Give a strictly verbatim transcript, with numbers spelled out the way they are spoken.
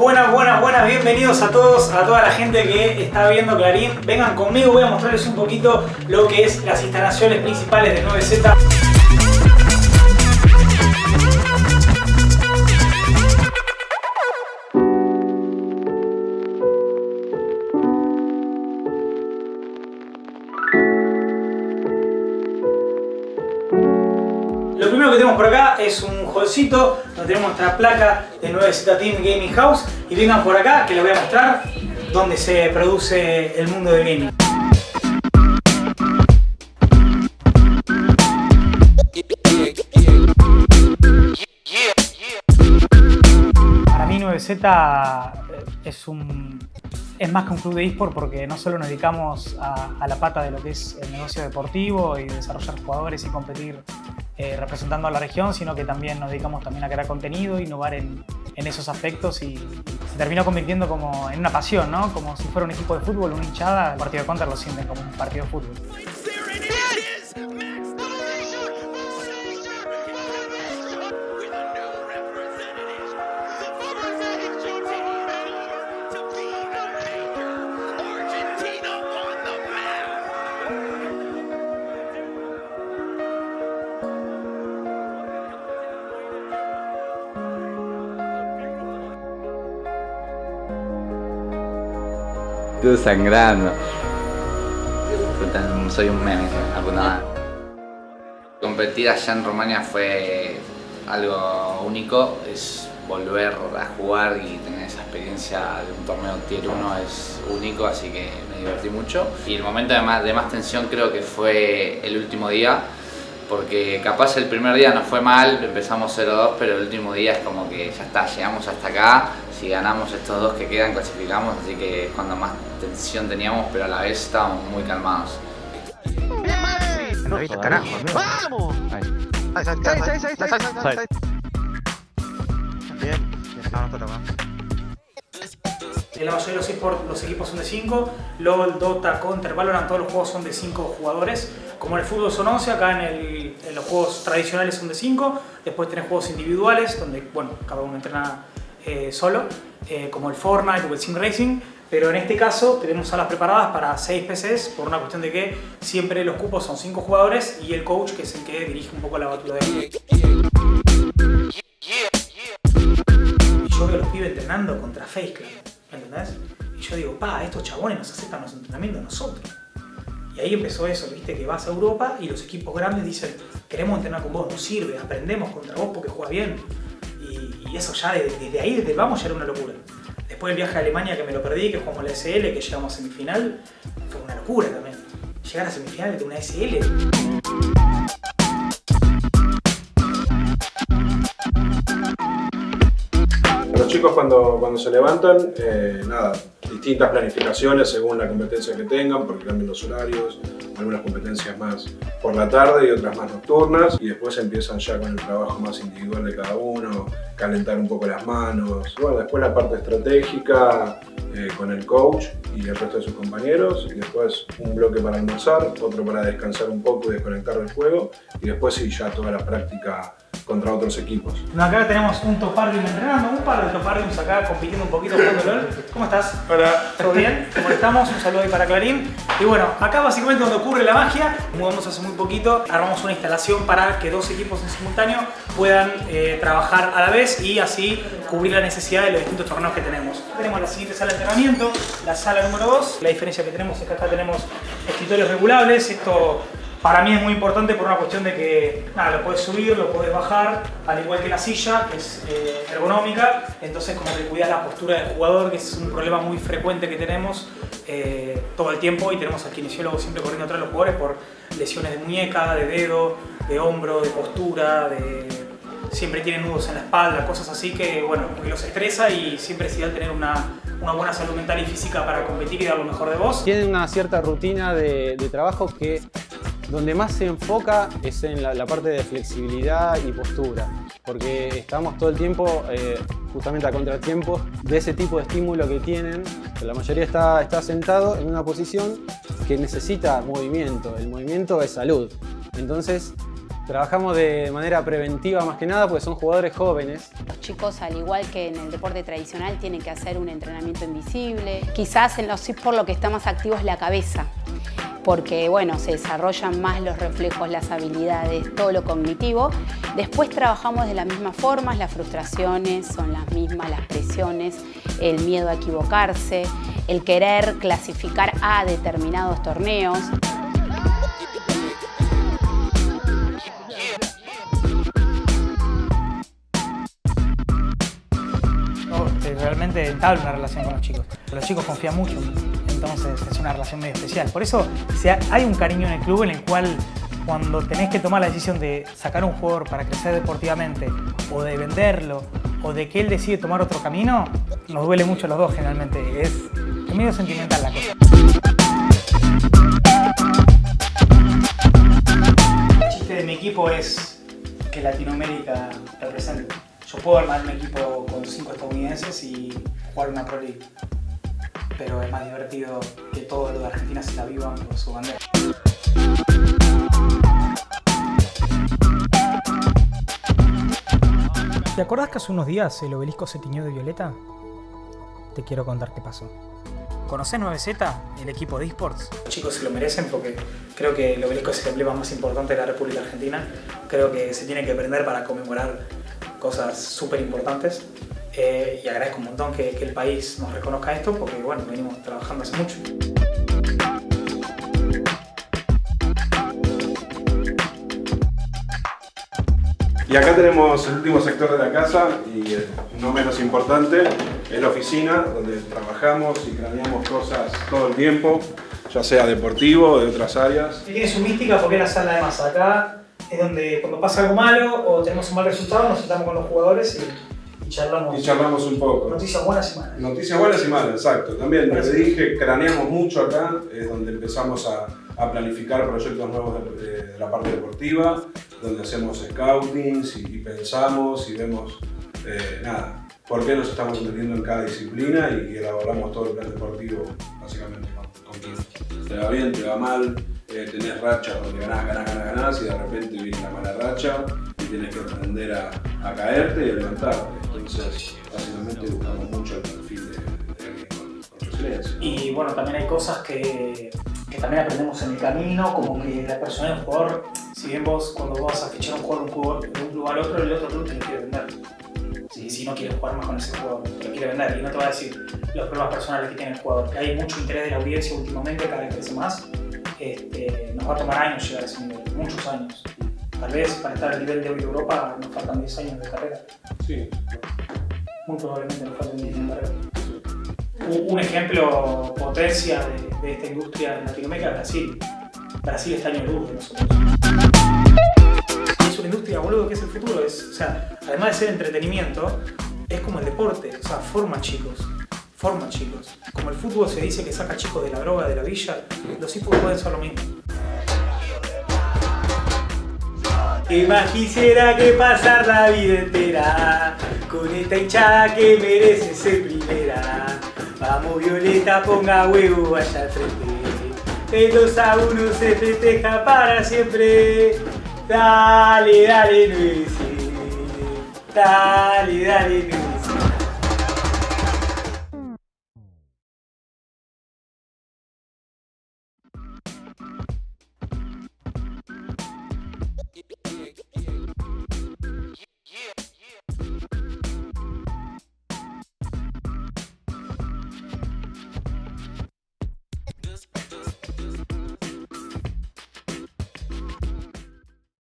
Buenas, buenas, buenas, bienvenidos a todos, a toda la gente que está viendo Clarín. Vengan conmigo, voy a mostrarles un poquito lo que es las instalaciones principales de nueve Z. Lo primero que tenemos por acá es un hallcito donde tenemos nuestra placa de nueve Z Team Gaming House, y vengan por acá que les voy a mostrar dónde se produce el mundo del gaming. Para mí nueve Z es un es más que un club de eSport, porque no solo nos dedicamos a, a la pata de lo que es el negocio deportivo y desarrollar jugadores y competir eh, representando a la región, sino que también nos dedicamos también a crear contenido, innovar en, en esos aspectos, y se terminó convirtiendo como en una pasión, ¿no? Como si fuera un equipo de fútbol, una hinchada. El partido de Counter lo sienten como un partido de fútbol. Estoy sangrando. Soy un meme, nada. Competir allá en Rumania fue algo único, es volver a jugar y tener esa experiencia de un torneo tier uno es único, así que me divertí mucho. Y el momento de más, de más tensión creo que fue el último día, porque capaz el primer día nos fue mal, empezamos cero dos, pero el último día es como que ya está, llegamos hasta acá. Si ganamos estos dos que quedan, clasificamos, así que es cuando más tensión teníamos, pero a la vez estábamos muy calmados. No, carajo, ¡vamos! Ahí. Ahí, ahí, ahí, ahí, ahí. Bien, no, no toca. En la mayoría de los eSports los equipos son de cinco, LOL, Dota, Counter, Valorant, todos los juegos son de cinco jugadores. Como en el fútbol son once, acá en, el, en los juegos tradicionales son de cinco. Después tenés juegos individuales, donde bueno, cada uno entrena eh, solo, eh, como el Fortnite o el Sim Racing. Pero en este caso tenemos salas preparadas para seis P Cs, por una cuestión de que siempre los cupos son cinco jugadores y el coach, que es el que dirige un poco la batuta de... Y yo veo a los pibes entrenando contra Face Clan, ¿entendés? Y yo digo, pa, estos chabones nos aceptan los entrenamientos a nosotros. Y ahí empezó eso, viste, que vas a Europa y los equipos grandes dicen, queremos entrenar con vos, no sirve, aprendemos contra vos porque juegas bien. Y, y eso ya desde, desde ahí, desde el vamos, ya era una locura. Después el viaje a Alemania, que me lo perdí, que jugamos la S L, que llegamos a semifinal, fue una locura también. Llegar a semifinal de una S L. Los chicos cuando, cuando se levantan, eh, nada, distintas planificaciones según la competencia que tengan, porque cambian los horarios, algunas competencias más por la tarde y otras más nocturnas, y después empiezan ya con el trabajo más individual de cada uno, calentar un poco las manos. Bueno, después la parte estratégica eh, con el coach y el resto de sus compañeros, y después un bloque para almorzar, otro para descansar un poco y desconectar del juego, y después sí, ya toda la práctica contra otros equipos. Acá tenemos un Topardium entrenando, un par de Topardiums acá compitiendo un poquito jugando LOL. ¿Cómo estás? Hola. ¿Todo bien? ¿Cómo estamos? Un saludo ahí para Clarín. Y bueno, acá básicamente donde ocurre la magia, mudamos hace muy poquito, armamos una instalación para que dos equipos en simultáneo puedan eh, trabajar a la vez y así cubrir la necesidad de los distintos torneos que tenemos. Tenemos la siguiente sala de entrenamiento, la sala número dos. La diferencia que tenemos es que acá tenemos escritorios regulables. Esto para mí es muy importante por una cuestión de que nada, lo puedes subir, lo puedes bajar, al igual que la silla, que es eh, ergonómica. Entonces como que cuidas la postura del jugador, que es un problema muy frecuente que tenemos eh, todo el tiempo, y tenemos al kinesiólogo siempre corriendo atrás de los jugadores por lesiones de muñeca, de dedo, de hombro, de postura, de... siempre tienen nudos en la espalda, cosas así que bueno, que los estresa, y siempre es ideal tener una, una buena salud mental y física para competir y dar lo mejor de vos. Tienen una cierta rutina de, de trabajo que donde más se enfoca es en la, la parte de flexibilidad y postura, porque estamos todo el tiempo eh, justamente a contratiempo de ese tipo de estímulo que tienen. La mayoría está, está sentado en una posición que necesita movimiento. El movimiento es salud. Entonces Trabajamos de manera preventiva más que nada porque son jugadores jóvenes. Los chicos, al igual que en el deporte tradicional, tienen que hacer un entrenamiento invisible. Quizás en los eSports lo que está más activo es la cabeza, porque bueno, se desarrollan más los reflejos, las habilidades, todo lo cognitivo. Después trabajamos de la misma forma, las frustraciones son las mismas, las presiones, el miedo a equivocarse, el querer clasificar a determinados torneos. Realmente entabla una relación con los chicos. Los chicos confían mucho, entonces es una relación medio especial. Por eso si hay un cariño en el club en el cual cuando tenés que tomar la decisión de sacar un jugador para crecer deportivamente o de venderlo o de que él decide tomar otro camino, nos duele mucho a los dos generalmente. Es, es medio sentimental la cosa. El chiste de mi equipo es que Latinoamérica represente. Yo puedo armar un equipo con cinco estadounidenses y jugar una Pro League, pero es más divertido que todo lo de Argentina se la vivan por su bandera. ¿Te acordás que hace unos días el obelisco se tiñó de violeta? Te quiero contar qué pasó. ¿Conocés nueve Z, el equipo de eSports? Los chicos se lo merecen porque creo que el obelisco es el emblema más importante de la República Argentina. Creo que se tiene que prender para conmemorar cosas súper importantes eh, y agradezco un montón que, que el país nos reconozca esto porque bueno, venimos trabajando hace mucho. Y acá tenemos el último sector de la casa y eh, no menos importante, es la oficina donde trabajamos y craneamos cosas todo el tiempo, ya sea deportivo o de otras áreas. Tiene su mística porque es la sala de masa. Acá es donde cuando pasa algo malo o tenemos un mal resultado nos sentamos con los jugadores y, y charlamos. Y charlamos un poco. Noticias buenas y malas. Noticias buenas y malas, exacto. También, lo que dije, craneamos mucho acá, es donde empezamos a, a planificar proyectos nuevos de, de, de la parte deportiva, donde hacemos scoutings y, y pensamos y vemos, eh, nada, por qué nos estamos metiendo en cada disciplina y, y elaboramos todo el plan deportivo, básicamente, con, con quién. Te va bien, te va mal. Eh, tenés rachas donde ganás, ganás, ganás, ganás y de repente viene la mala racha y tenés que aprender a, a caerte y a levantarte. Entonces, básicamente buscamos mucho el perfil de, de alguien con, con resiliencia. Y bueno, también hay cosas que, que también aprendemos en el camino, como que la persona del jugador, si bien vos cuando vos vas a fichar un jugador de un club, de un club al otro, el otro club te lo quiere vender. Si, si no quieres jugar más con ese jugador, te lo quiere vender y no te va a decir los problemas personales que tiene el jugador. Que hay mucho interés de la audiencia últimamente, cada vez crece más. Este, nos va a tomar años llegar a ese nivel, muchos años. Tal vez para estar al nivel de hoy de Europa nos faltan diez años de carrera. Sí. Muy probablemente nos faltan diez años de carrera. Un ejemplo potencia de, de esta industria en Latinoamérica es Brasil. Brasil está año luz de nosotros. Es una industria, boludo, que es el futuro. Es, o sea, además de ser entretenimiento, es como el deporte. O sea, forma chicos. Forma chicos. Como el fútbol se dice que saca chicos de la droga, de la villa, los eSports pueden ser lo mismo. ¿Qué más quisiera que pasar la vida entera con esta hinchada que merece ser primera? Vamos Violeta, ponga huevo allá al frente. El dos a uno se festeja para siempre. Dale, dale, nueve. Dale, dale, nueve.